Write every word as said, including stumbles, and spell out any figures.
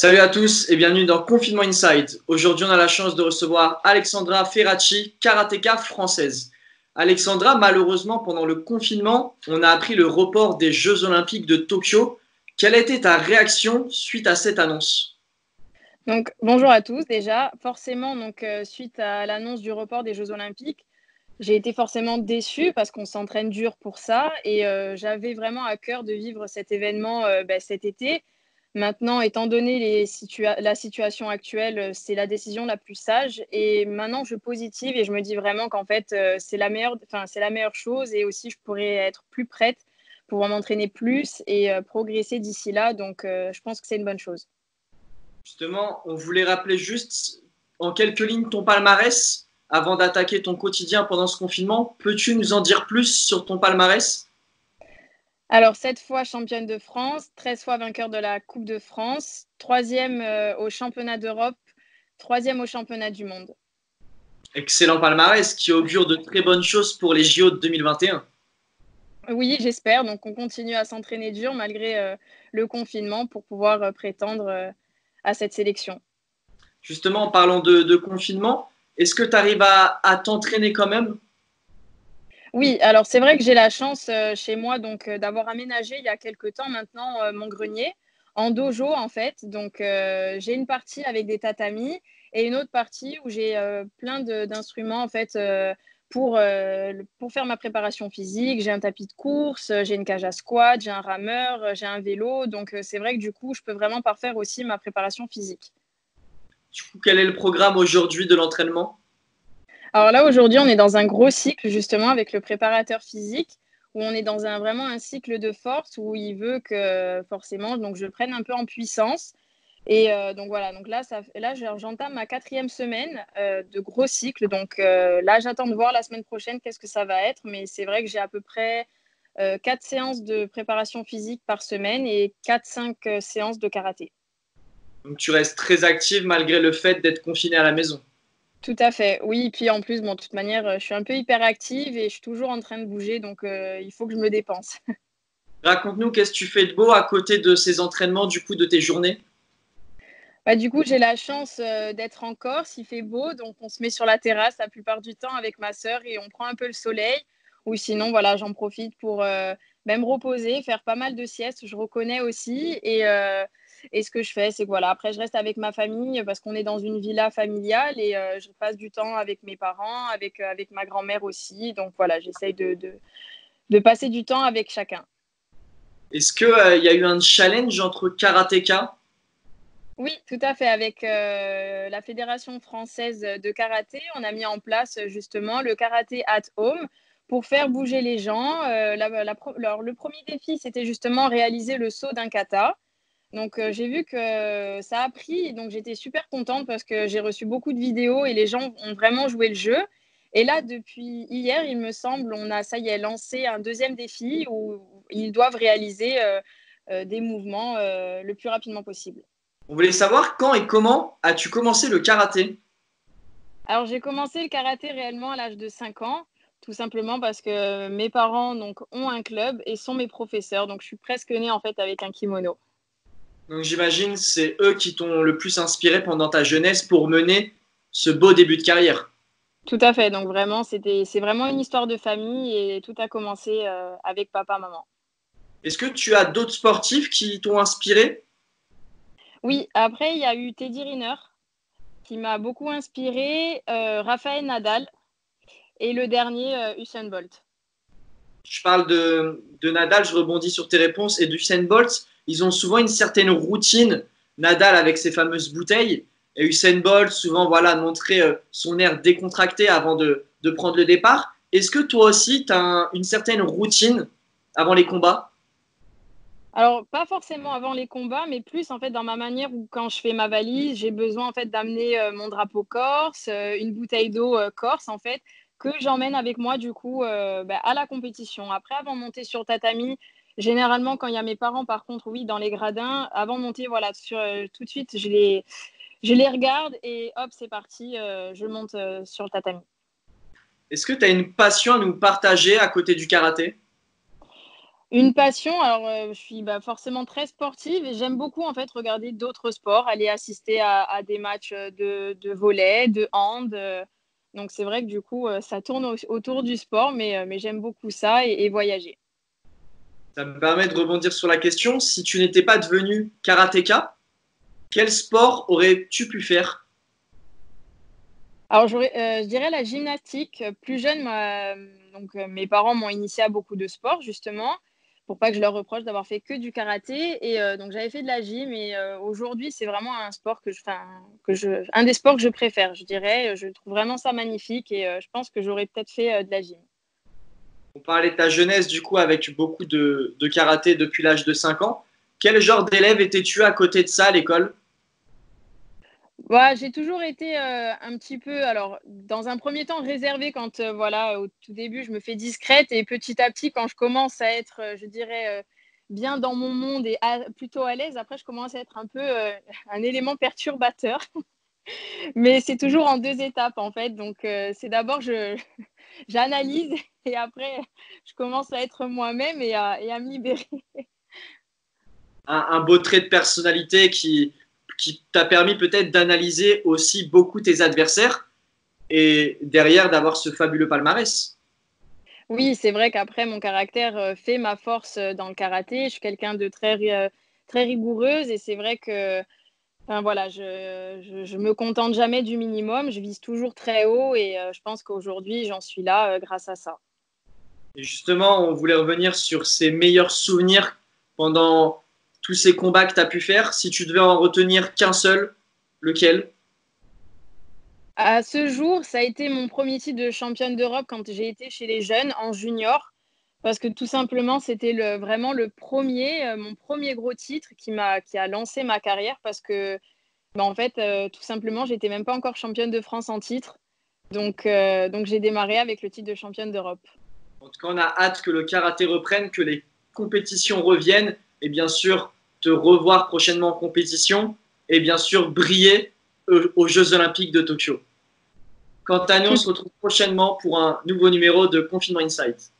Salut à tous et bienvenue dans Confinement Inside. Aujourd'hui, on a la chance de recevoir Alexandra Ferracci, karatéka française. Alexandra, malheureusement, pendant le confinement, on a appris le report des Jeux Olympiques de Tokyo. Quelle a été ta réaction suite à cette annonce? Donc, bonjour à tous déjà. Forcément, donc, euh, suite à l'annonce du report des Jeux Olympiques, j'ai été forcément déçue parce qu'on s'entraîne dur pour ça et euh, j'avais vraiment à cœur de vivre cet événement euh, bah, cet été. Maintenant, étant donné les situa- la situation actuelle, euh, c'est la décision la plus sage et maintenant je positive et je me dis vraiment qu'en fait euh, c'est la meilleure, enfin, c'est la meilleure chose et aussi je pourrais être plus prête, pouvoir m'entraîner plus et euh, progresser d'ici là. Donc, euh, je pense que c'est une bonne chose. Justement, on voulait rappeler juste en quelques lignes ton palmarès avant d'attaquer ton quotidien pendant ce confinement. Peux-tu nous en dire plus sur ton palmarès? Alors, sept fois championne de France, treize fois vainqueur de la Coupe de France, troisième euh, au championnat d'Europe, troisième au championnat du monde. Excellent palmarès qui augure de très bonnes choses pour les J O de deux mille vingt et un. Oui, j'espère. Donc, on continue à s'entraîner dur malgré euh, le confinement pour pouvoir euh, prétendre euh, à cette sélection. Justement, en parlant de, de confinement, est-ce que tu arrives à, à t'entraîner quand même? Oui, alors c'est vrai que j'ai la chance euh, chez moi donc euh, d'avoir aménagé il y a quelque temps maintenant euh, mon grenier en dojo en fait. Donc euh, j'ai une partie avec des tatamis et une autre partie où j'ai euh, plein de- d'instruments en fait euh, pour, euh, le- pour faire ma préparation physique. J'ai un tapis de course, euh, j'ai une cage à squat, j'ai un rameur, euh, j'ai un vélo. Donc euh, c'est vrai que du coup je peux vraiment parfaire aussi ma préparation physique. Du coup, quel est le programme aujourd'hui de l'entraînement? Alors là, aujourd'hui, on est dans un gros cycle justement avec le préparateur physique où on est dans un vraiment un cycle de force où il veut que forcément donc je prenne un peu en puissance et euh, donc voilà donc là ça là j'entame ma quatrième semaine euh, de gros cycle donc euh, là j'attends de voir la semaine prochaine qu'est-ce que ça va être mais c'est vrai que j'ai à peu près euh, quatre séances de préparation physique par semaine et quatre cinq euh, séances de karaté. Donc, tu restes très active malgré le fait d'être confiné à la maison. Tout à fait, oui, puis en plus, bon, de toute manière, heu, je suis un peu hyperactive et je suis toujours en train de bouger donc heu, il faut que je me dépense. Raconte-nous qu'est-ce que tu fais de beau à côté de ces entraînements, du coup, de tes journées. Bah, du coup, j'ai la chance, heu, d'être en Corse, il fait beau donc on se met sur la terrasse la plupart du temps avec ma sœur et on prend un peu le soleil ou sinon, voilà, j'en profite pour, heu, bah, me reposer, faire pas mal de siestes, je reconnais aussi et heu et ce que je fais, c'est que, voilà, après je reste avec ma famille parce qu'on est dans une villa familiale et heu, je passe du temps avec mes parents, avec, heu, avec ma grand-mère aussi donc voilà, j'essaye de de de passer du temps avec chacun. Est-ce qu'il euh, y a eu un challenge entre karatéka? Oui, tout à fait. Avec euh, la Fédération française de karaté, on a mis en place justement le karaté at home pour faire bouger les gens. Euh, la- la pro- alors, le premier défi, c'était justement réaliser le saut d'un kata. Donc, euh, j'ai vu que ça a pris, donc j'étais super contente parce que j'ai reçu beaucoup de vidéos et les gens ont vraiment joué le jeu. Et là, depuis hier, il me semble, on a, ça y est, lancé un deuxième défi où ils doivent réaliser euh, euh, des mouvements euh, le plus rapidement possible. On voulait savoir quand et comment as-tu commencé le karaté? Alors, j'ai commencé le karaté réellement à l'âge de cinq ans, tout simplement parce que mes parents donc, ont un club et sont mes professeurs. Donc, je suis presque née en fait avec un kimono. Donc j'imagine c'est eux qui t'ont le plus inspiré pendant ta jeunesse pour mener ce beau début de carrière. Tout à fait. Donc, vraiment, c'était, c'est vraiment une histoire de famille et tout a commencé euh, avec papa, maman. Est-ce que tu as d'autres sportifs qui t'ont inspiré? Oui, après, il y a eu Teddy Riner qui m'a beaucoup inspiré, euh, Raphaël Nadal et le dernier, euh, Usain Bolt. Je parle de, de Nadal, je rebondis sur tes réponses, et d'Usain Bolt. Ils ont souvent une certaine routine. Nadal avec ses fameuses bouteilles, et Usain Bolt, souvent, voilà, montrer euh, son air décontracté avant de, de prendre le départ. Est-ce que toi aussi, tu as une certaine routine avant les combats? Alors, pas forcément avant les combats, mais plus en fait dans ma manière où quand je fais ma valise, j'ai besoin en fait d'amener euh, mon drapeau corse, euh, une bouteille d'eau euh, corse en fait, que j'emmène avec moi du coup euh, bah, à la compétition. Après, avant de monter sur tatami, généralement quand il y a mes parents, par contre, oui, dans les gradins, avant de monter, voilà, sur, euh, tout de suite, je les, je les regarde et hop, c'est parti, euh, je monte euh, sur le tatami. Est-ce que tu as une passion à nous partager à côté du karaté? Une passion, alors euh, je suis bah, forcément très sportive et j'aime beaucoup en fait regarder d'autres sports, aller assister à, à des matchs de, de volley, de hand. euh. Donc c'est vrai que du coup, euh, ça tourne au- autour du sport, mais, euh, mais j'aime beaucoup ça et, et voyager. Ça me permet de rebondir sur la question. Si tu n'étais pas devenu karatéka, quel sport aurais-tu pu faire? Alors j'aurais, euh, je dirais la gymnastique. Plus jeune, ma- donc, euh, mes parents m'ont initié à beaucoup de sports justement, pour pas que je leur reproche d'avoir fait que du karaté. Et euh, donc j'avais fait de la gym et euh, aujourd'hui c'est vraiment un sport que je, enfin, que je, un des sports que je préfère, je dirais. Je trouve vraiment ça magnifique et euh, je pense que j'aurais peut-être fait euh, de la gym. On parlait de ta jeunesse, du coup, avec beaucoup de, de karaté depuis l'âge de cinq ans. Quel genre d'élève étais-tu à côté de ça à l'école? Ouais, j'ai toujours été euh, un petit peu, alors dans un premier temps réservée quand euh, voilà, au tout début je me fais discrète et petit à petit quand je commence à être, euh, je dirais, euh, bien dans mon monde et à- plutôt à l'aise, après je commence à être un peu euh, un élément perturbateur. Mais c'est toujours en deux étapes en fait. Donc euh, c'est d'abord je j'analyse et après je commence à être moi-même et à, et à me libérer. Un, un beau trait de personnalité qui, qui t'a permis peut-être d'analyser aussi beaucoup tes adversaires et derrière d'avoir ce fabuleux palmarès. Oui, c'est vrai qu'après, mon caractère euh, fait ma force euh, dans le karaté. Je suis quelqu'un de très, ri- euh, très rigoureuse et c'est vrai que enfin, voilà, je, je, je me contente jamais du minimum. Je vise toujours très haut et euh, je pense qu'aujourd'hui, j'en suis là euh, grâce à ça. Et justement, on voulait revenir sur ces meilleurs souvenirs pendant tous ces combats que tu as pu faire. Si tu devais en retenir qu'un seul, lequel? À ce jour, ça a été mon premier titre de championne d'Europe quand j'ai été chez les jeunes en junior. Parce que tout simplement, c'était le, vraiment le premier, euh, mon premier gros titre qui m'a, qui a lancé ma carrière parce que, bah, en fait, euh, tout simplement, j'étais même pas encore championne de France en titre. Donc, euh, donc j'ai démarré avec le titre de championne d'Europe. En tout cas, on a hâte que le karaté reprenne, que les compétitions reviennent et bien sûr te revoir prochainement en compétition et bien sûr briller aux Jeux Olympiques de Tokyo. Quant à nous, on Tout, se retrouve prochainement pour un nouveau numéro de Confinement Insight.